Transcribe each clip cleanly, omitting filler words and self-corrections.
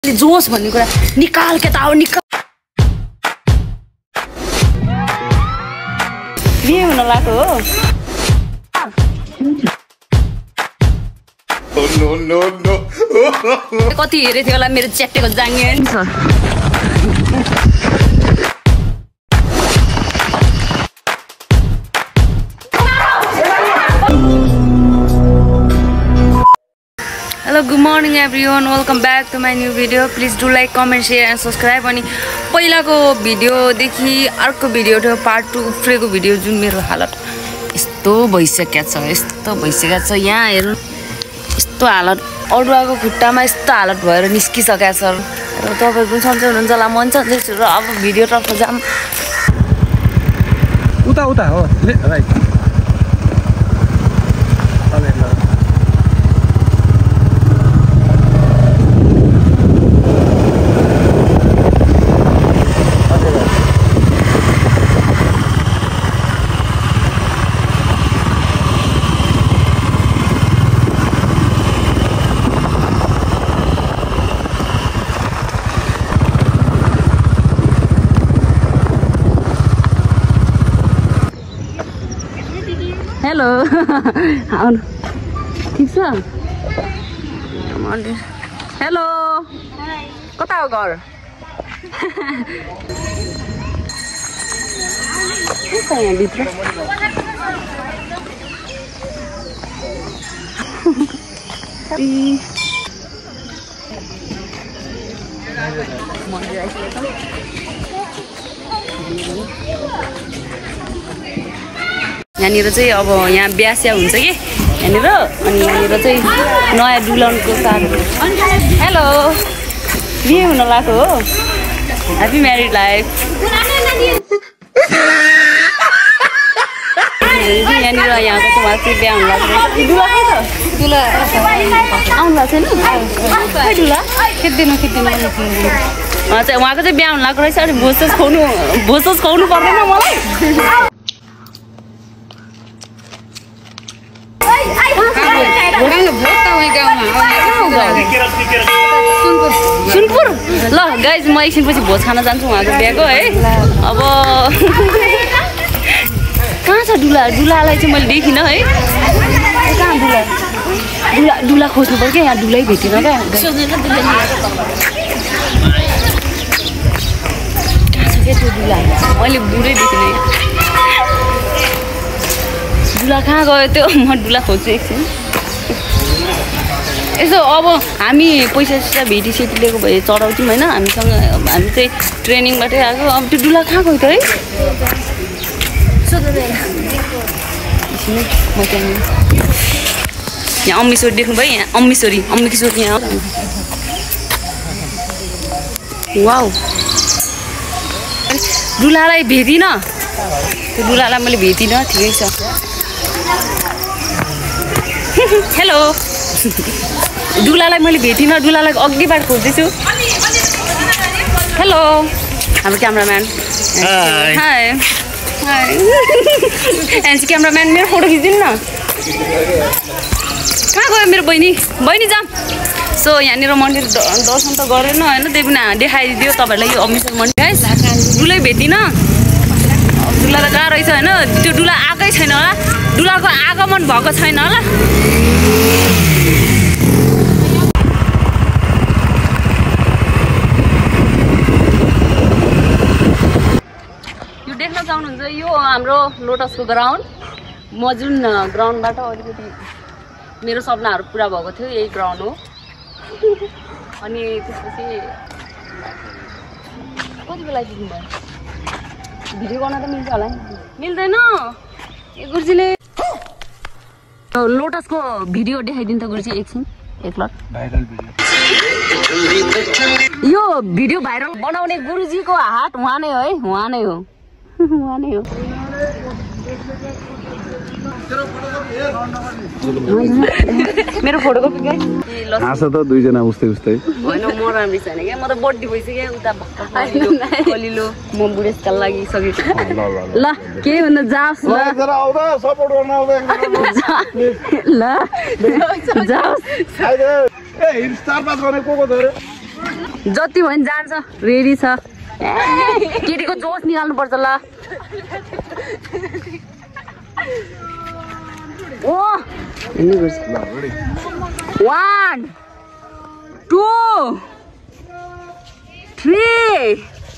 जोश भन्ने कुरा निकाल के ताऊ निकाल बिहे हुन लाग्यो हो नो कति हेरे थियो होला मेरो च्याटेको जाङ्गे नि छ Hello, good morning everyone. Welcome back to my new video. Please do like, comment, share and subscribe. अनि पहिलाको भिडियो देखि अर्को भिडियो थियो पार्ट 2 उफ्रेको भिडियो जुन मेरो हालत यस्तो भइसक्या छ यहाँ हेर्नु यस्तो हालत अडुवाको खुट्टामा यस्तो हालत भएर निस्किसक्या छ र तपाईहरु पनि सन्चै हुनुहुन्छ होला मन सन्चै छु र अब भिडियो तर्फ जाम उता हो राइट हेलो आउनु ठीक छ हेलो कता हो घर के छ यहाँ भित्र मन्दिर आइसकेको यहाँनिर चाहिँ अब यहाँ बिहास्या हुन्छ कि यहाँनिर अनि यहाँनिर चाहिँ नयाँ दुल्हनको साथ हेलो बिहे हुन लाग्यो हो ह्याप्पी म्यारिड लाइफ यहाँनिर यहाँको चाहिँ उहाँ चाहिँ बिहा हुनु लाग्छ दुला आउनु भएको छैन दुला खेद्दिनु चाहिँ उहाँको चाहिँ बिहा हुनु लाग्दो रहेछ अनि भोज खुवाउनु पर्दैन मलाई सुनपुर ल गाइज म एकछिनपछि भोज खान जान्छु उहाँको बिहाको है अब कहाँ छ दुलालाई चाहिँ मैले देखिनँ है कहाँ दुला खोज्नु पर्यो क्या यहाँ दुलै भेटिनँ क्या कहाँ छ क्या त्यो दुला मैले बुढै देखिनँ दुला कहाँ गयो त्यो म दुला खोज्छु एकछिन यसो अब हामी पैसा भेटिसेटी लिएको भए चढाउँथ्यौँ होइन हामीसँग हामी चाहिँ ट्रेनिङबाटै आएको अब त्यो दुला कहाँ गयो त है म त्यहाँनिर यहाँ अम्मेश्वरी देख्नुभयो यहाँ अम्मेश्वरी यहाँ वाउ दुलालाई भेटिनँ त्यो दुलालाई मैले भेटिनँ ठिकै छ हेलो दुलालाई मैले भेटिनँ दुलालाई अघिबाट खोज्दैछु हेलो हाम्रो क्यामराम्यान हाई एन्सी क्यामराम्यान मेरो फोटो खिचिदिनु न कहाँ गयो मेरो बहिनी जाम सो यहाँनिर मन्दिर दर्शन त गरेन होइन त्यही पनि देखाइदियो तपाईँहरूलाई यो अम्मेश्वर मन्दिर है दुलै भेटिनँ दुला त कहाँ रहेछ होइन त्यो दुला आएकै छैन होला दुलाको आगमन भएको छैन होला यो देख्न चाहनुहुन्छ यो हाम्रो लोटसको ग्राउन्ड म जुन ग्राउन्डबाट अलिकति मेरो सपनाहरू पुरा भएको थियो यही ग्राउन्ड हो अनि त्यसपछि कति बेला पुग्नु भयो भिडियो गर्न त मिल्छ होला नि मिल्दैन ए गुरुजीले लोटसको भिडियो देखाइदिनु त गुरुजी एकछिन एकलट भाइरल भिडियो यो भिडियो भाइरल बनाउने गुरुजीको हात उहाँ नै हो है उहाँ नै हो मेरो फोटोकपी हाँस त दुईजना उस्तै होइन म राम्रै छैन क्या म त बड्डी भइसक्यो उता कलिलो म बुढेसकाल लागिसकेको ल के भन्दा जाओस् ल जाओस् जति भयो नि जान्छ रेडी छ केटीको जोस निकाल्नु पर्छ ल ओ हिँड्नु पर्छ 1 2 3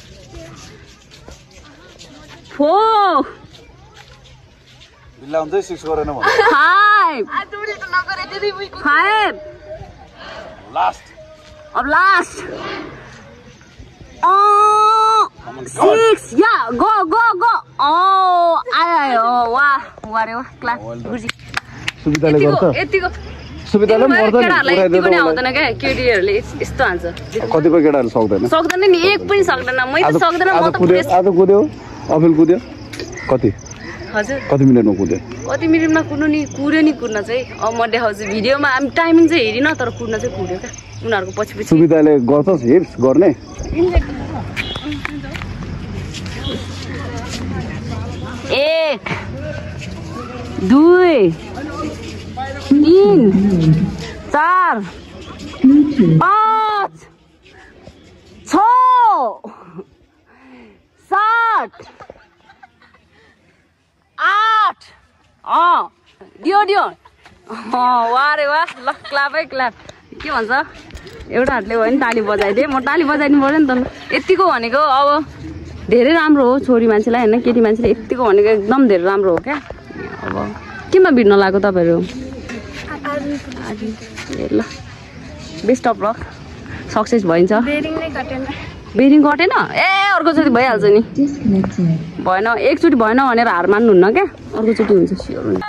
4 बिल्ला हुन्छ 6 गरेन भन्छ 5 लास्ट अब लास्ट 6 या गो आयो वाह रे वाह क्लास गुर्जी सुविधाले गर्छ यतिको सुविधाले गर्दैन यतिको नि आउँदैन क्या केटीहरूले यस्तो हान्छ कतिपय केटाहरूले सक्दैन नि एक पनि सक्दैन म त सक्दैन म त आज कुद्यो अफिल कुद्यो कति हजुर कति मिनेटमा कुद्यो कति मिनेटमा कुद्नु नि कुद्न चाहिँ अब म देखाउँछु भिडियोमा हामी टाइमिङ चाहिँ हेरिन तर कुद्न चाहिँ कुद्यो क्या उनीहरूको पछि सुविधाले गर्छस् हिप्स गर्ने 1 2 3 4 5 6 7 8 दियो वाह रे वाह ल क्लापै क्लाप के भन्छ एउटा हातले भयो नि ताली बजाइदिएँ म ताली बजाइदिनु पर्यो नि त ल यतिको भनेको अब धेरै राम्रो हो छोरी मान्छेलाई होइन केटी मान्छेले यतिको भनेको एकदम धेरै राम्रो हो क्या अब केमा भिड्न लाग्यो तपाईँहरू ल बेस्ट अफ लक सक्सेस भइन्छ बेरिङ कटेन ए अर्कोचोटि भइहाल्छ नि भएन एकचोटि भएन भनेर हार मान्नुहुन्न क्या अर्कोचोटि हुन्छ स्योर हुन्छ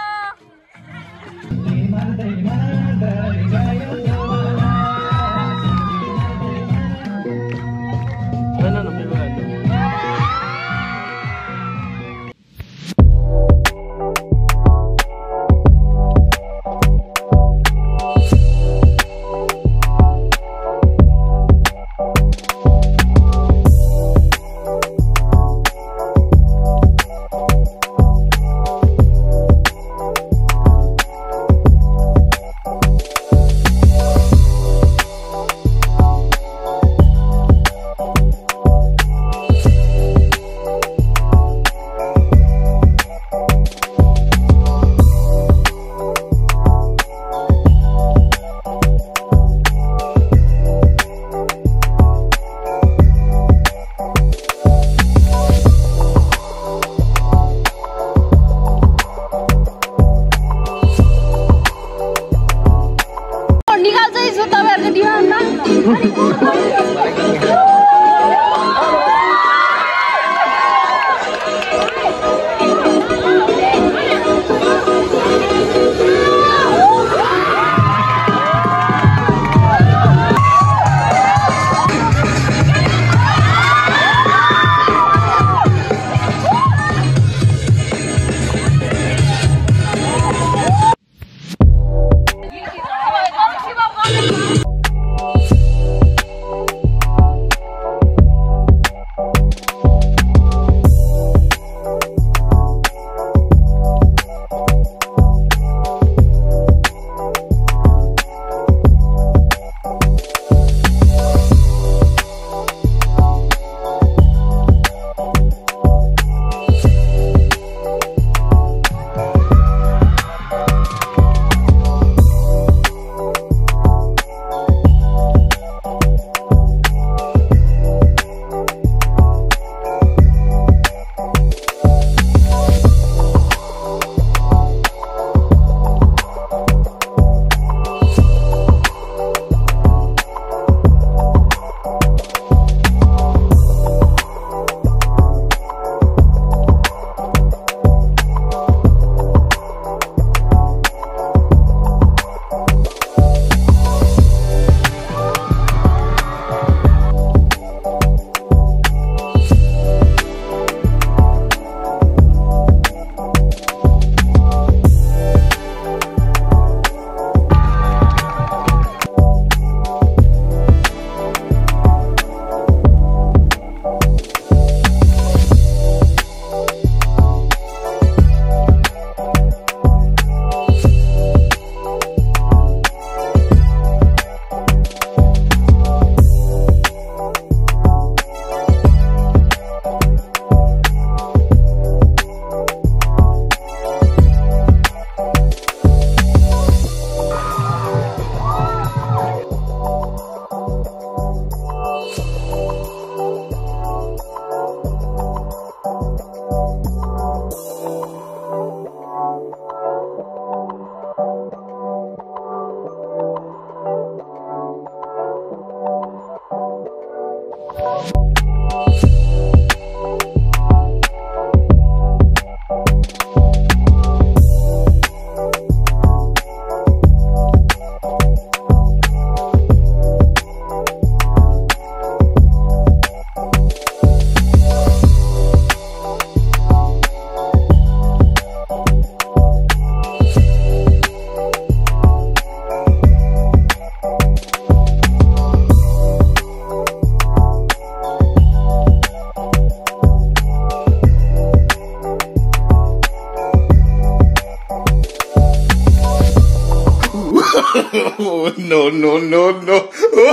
No, no, no, no.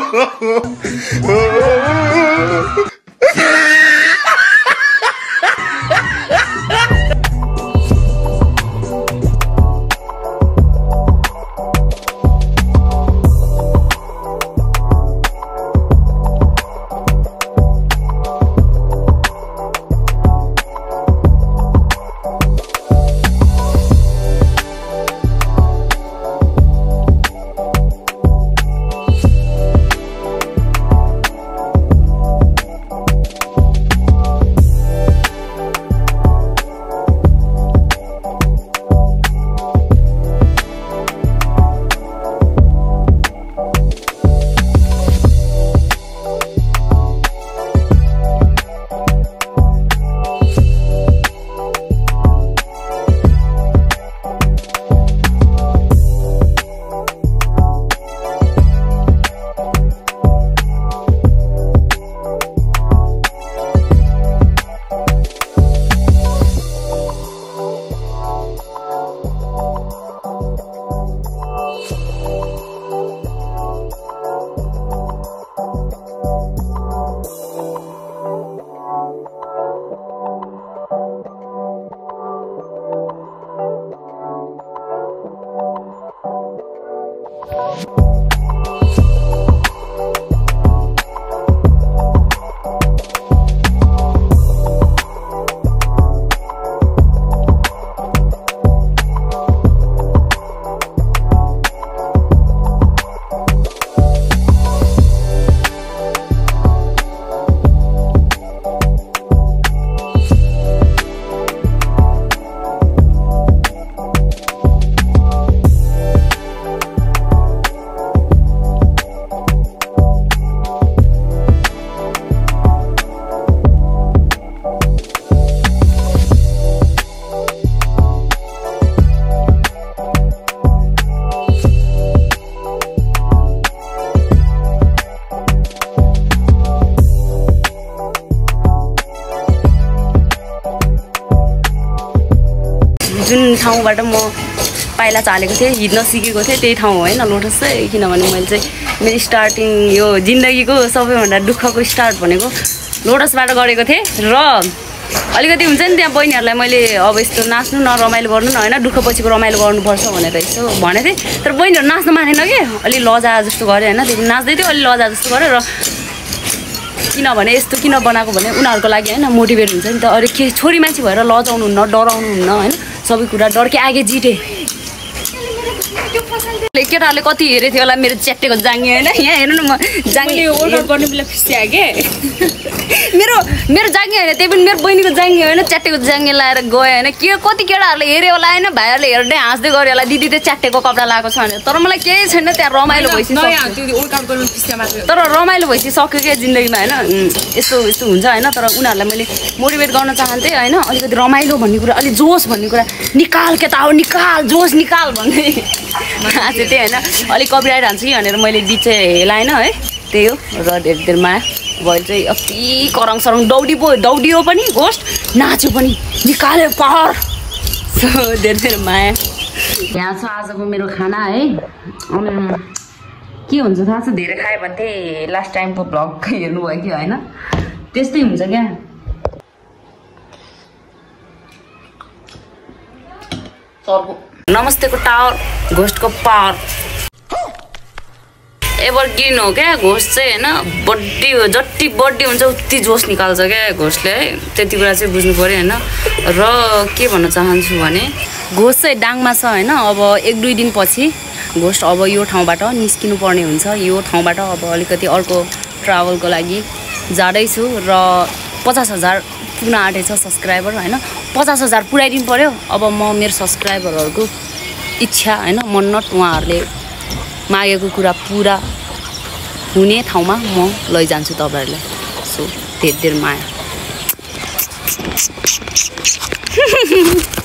जुन ठाउँबाट म पाइला चालेको थिएँ हिँड्न सिकेको थिएँ त्यही ठाउँ हो हैन लोटस चाहिँ किनभने मैले चाहिँ मेरो स्टार्टिङ यो जिन्दगीको सबैभन्दा दुःखको स्टार्ट भनेको लोटसबाट गरेको थिएँ र अलिकति हुन्छ नि त्यहाँ बहिनीहरूलाई मैले अब यस्तो नाच्नु न रमाइलो गर्नु न हैन दुःख पछिको रमाइलो गर्नुपर्छ भनेर यसो भनेको थिएँ तर बहिनीहरू नाच्न मानेन के अलि लजा जस्तो गरे हैन त्यो नाच्दै थियो अलि लजा जस्तो गरे र किनभने यस्तो किन बनाएको भने उनीहरूको लागि हैन मोटिभेट हुन्छ नि त अरे के छोरी मान्छे भएर लजाउनु हुन्न डराउनु हुन्न हैन सबै कुरा डरके आगे जिते केटाहरूले कति हेरेको थियो होला मेरो च्याटेको जाङ्गे होइन यहाँ हेर्नु न म जाङ्गे वर्कआउट गर्ने बेला फिस्या के मेरो मेरो जाङ्गे होइन त्यही पनि मेरो बहिनीको जाङ्गे होइन च्याटेको जाङ्गे लाएर गयो होइन के कति केटाहरूले हेऱ्यो होला होइन भाइहरूले हेर्दै हाँस्दै गऱ्यो होला दिदी त्यो च्याटेको कपडा लगाएको छ भने तर मलाई केही छैन त्यहाँ रमाइलो भइसक्यो तर रमाइलो भइसक्यो क्या जिन्दगीमा होइन यस्तो यस्तो हुन्छ होइन तर उनीहरूलाई मैले मोटिभेट गर्न चाहन्थेँ होइन अलिकति रमाइलो भन्ने कुरा अलिक जोस भन्ने कुरा निकाल के त हो निकाल जोस निकाल भन्दै हाँसे थिएँ होइन अलिक कपिराइट हान्छ कि भनेर मैले बिचे हेलाएन है त्यही हो र धेरै धेरमा भइल चाहिँ अति करङ सरङ दौडियो पनि घोस्ट नाच्यो पनि निकाल्यो पावर धेरै धेरै माया यहाँ छ आजको मेरो खाना है के हुन्छ थाहा छ धेरै खायो भने चाहिँ लास्ट टाइमको भ्लग हेर्नुभयो कि होइन त्यस्तै हुन्छ क्या नमस्तेको टावर घोस्टको पावर एभरग्रिन हो क्या घोस्ट चाहिँ होइन बड्डी हो जति बड्डी हुन्छ उति जोस निकाल्छ क्या घोस्टले है त्यति कुरा चाहिँ बुझ्नु पऱ्यो होइन र के भन्न चाहन्छु भने घोस्ट चाहिँ डाङमा छ होइन अब 1-2 दिनपछि घोस्ट अब यो ठाउँबाट निस्किनु पर्ने हुन्छ यो ठाउँबाट अब अलिकति अर्को ट्राभलको लागि जाँदैछु र 50,000 पुग्न आँटेछ सब्स्क्राइबर हैन 50,000 पुर्याइदिनु पर्यो अब म मेरो सब्स्क्राइबरहरुको इच्छा हैन मन्नत उहाँहरुले मागेको कुरा पूरा हुने ठाउँमा म लैजान्छु तपाईहरुलाई सो धेरै धेरै माया